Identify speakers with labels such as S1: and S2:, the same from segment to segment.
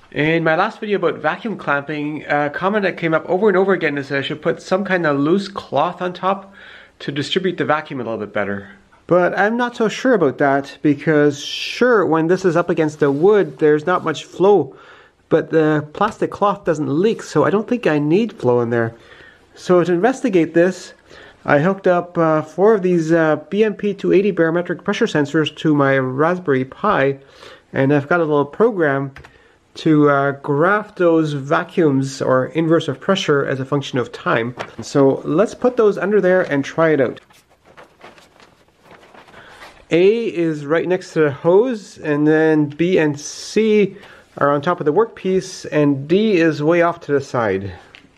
S1: In my last video about vacuum clamping, a comment that came up over and over again is that I should put some kind of loose cloth on top to distribute the vacuum a little bit better. But I'm not so sure about that because sure, when this is up against the wood, there's not much flow, but the plastic cloth doesn't leak, so I don't think I need flow in there. So to investigate this, I hooked up 4 of these BMP280 barometric pressure sensors to my Raspberry Pi, and I've got a little program to graph those vacuums or inverse of pressure as a function of time. So let's put those under there and try it out. A is right next to the hose, and then B and C are on top of the workpiece, and D is way off to the side.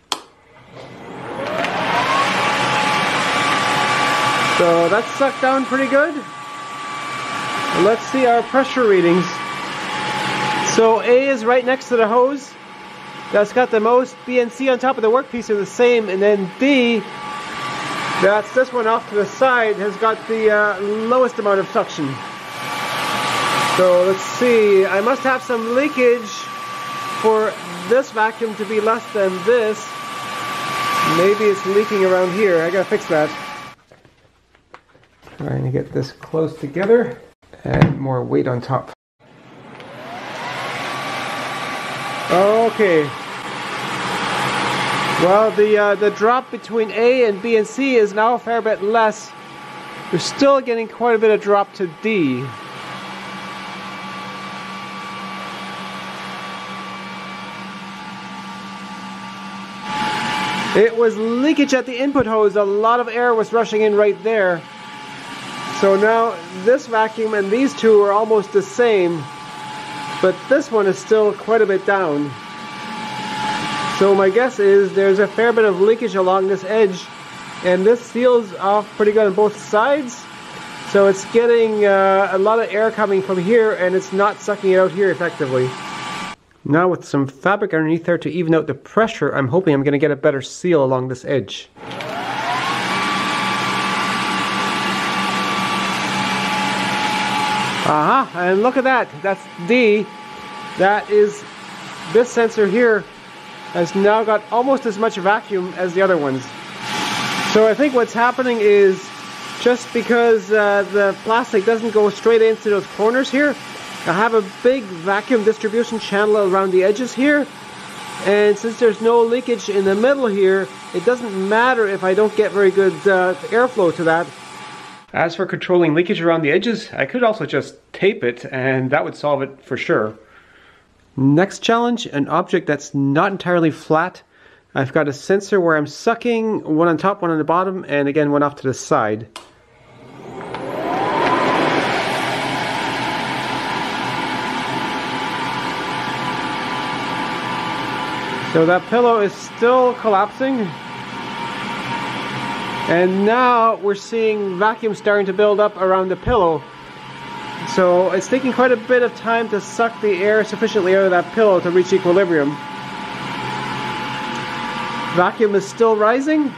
S1: So that's sucked down pretty good. Let's see our pressure readings. So A is right next to the hose. That's got the most. B and C on top of the workpiece are the same, and then D, that's this one off to the side, has got the lowest amount of suction. So let's see, I must have some leakage for this vacuum to be less than this. Maybe it's leaking around here. I gotta fix that. Trying to get this close together. Add more weight on top. Okay. Well, the drop between A and B and C is now a fair bit less. We're still getting quite a bit of drop to D. It was leakage at the input hose. A lot of air was rushing in right there. So now this vacuum and these two are almost the same, but this one is still quite a bit down. So my guess is there's a fair bit of leakage along this edge, and this seals off pretty good on both sides. So it's getting a lot of air coming from here, and it's not sucking it out here effectively. Now with some fabric underneath there to even out the pressure, I'm hoping I'm going to get a better seal along this edge. Aha, and look at that, that's D. That is, this sensor here has now got almost as much vacuum as the other ones. So I think what's happening is, just because the plastic doesn't go straight into those corners here, I have a big vacuum distribution channel around the edges here, and since there's no leakage in the middle here, it doesn't matter if I don't get very good airflow to that. As for controlling leakage around the edges, I could also just tape it, and that would solve it for sure. Next challenge, an object that's not entirely flat. I've got a sensor where I'm sucking, one on top, one on the bottom, and again one off to the side. So that pillow is still collapsing. And now we're seeing vacuum starting to build up around the pillow. So it's taking quite a bit of time to suck the air sufficiently out of that pillow to reach equilibrium. Vacuum is still rising.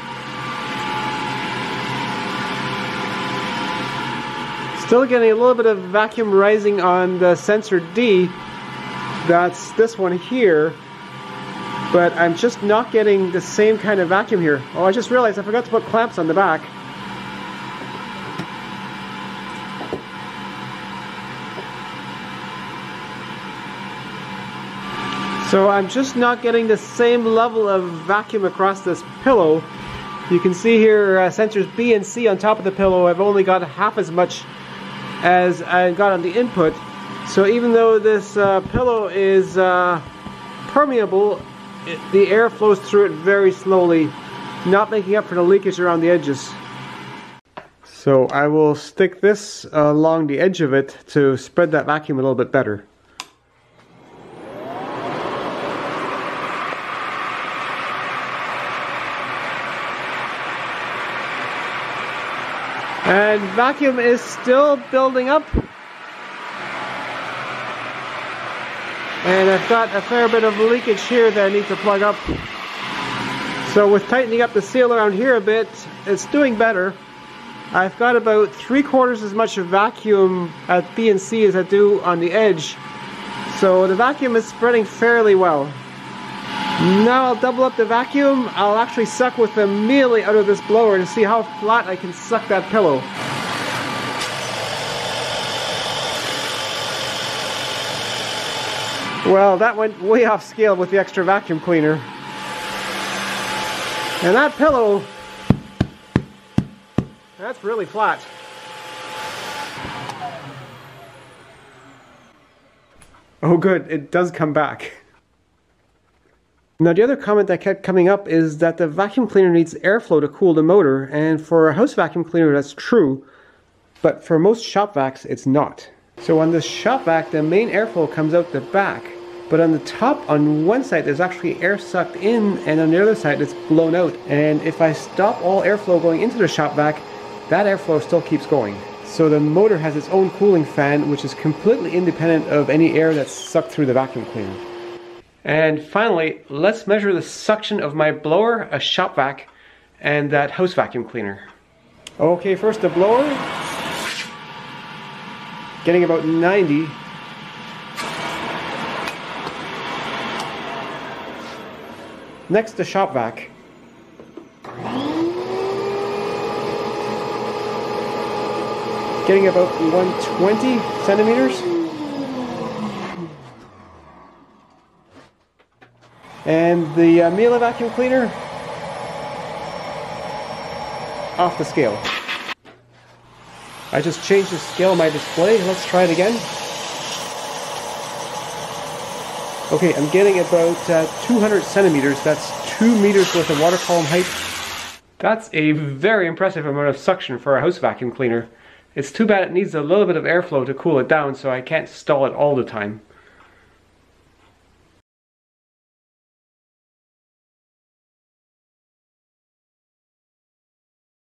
S1: Still getting a little bit of vacuum rising on the sensor D. That's this one here. But I'm just not getting the same kind of vacuum here. Oh, I just realized I forgot to put clamps on the back. So I'm just not getting the same level of vacuum across this pillow. You can see here sensors B and C on top of the pillow have only got half as much as I got on the input. So even though this pillow is permeable, the air flows through it very slowly, not making up for the leakage around the edges. So I will stick this along the edge of it to spread that vacuum a little bit better. And vacuum is still building up. And I've got a fair bit of leakage here that I need to plug up. So with tightening up the seal around here a bit, it's doing better. I've got about 3/4 as much vacuum at B and C as I do on the edge. So the vacuum is spreading fairly well. Now I'll double up the vacuum. I'll actually suck with them immediately out of this blower to see how flat I can suck that pillow. Well, that went way off scale with the extra vacuum cleaner. And that pillow, that's really flat. Oh good, it does come back. Now the other comment that kept coming up is that the vacuum cleaner needs airflow to cool the motor, and for a house vacuum cleaner that's true, but for most shop vacs it's not. So on this shop vac the main airflow comes out the back, but on the top on one side there's actually air sucked in, and on the other side it's blown out, and if I stop all airflow going into the shop vac, that airflow still keeps going. So the motor has its own cooling fan which is completely independent of any air that's sucked through the vacuum cleaner. And finally, let's measure the suction of my blower, a shop vac, and that house vacuum cleaner. Okay, first the blower, getting about 90. Next the shop vac. Getting about 120 centimeters. And the Miele vacuum cleaner, off the scale. I just changed the scale of my display. Let's try it again. Okay, I'm getting about 200 centimeters. That's 2 meters worth of water column height. That's a very impressive amount of suction for a house vacuum cleaner. It's too bad it needs a little bit of airflow to cool it down, so I can't stall it all the time.